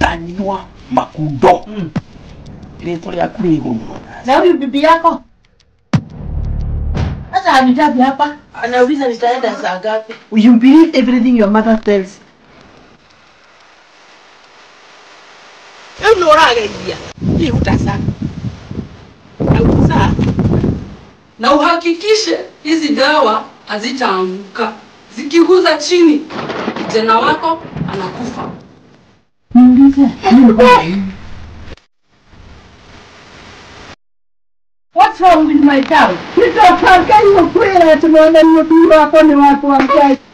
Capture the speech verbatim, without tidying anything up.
Ndanywa makundo. Mm. Ile tole ya kuligo. Na huyu bibi yako? Sasa hanitabi hapa. Anauliza nitaenda saa ngapi? You believe everything your mother tells. Hebu norageria. Hii utasa. Utasa. Na uhakikishe hizi dawa hazitaanguka. Zikiguza chini, kijana wako anakufa. What's wrong with my child? You don't have any of prayer to know that you do what only want to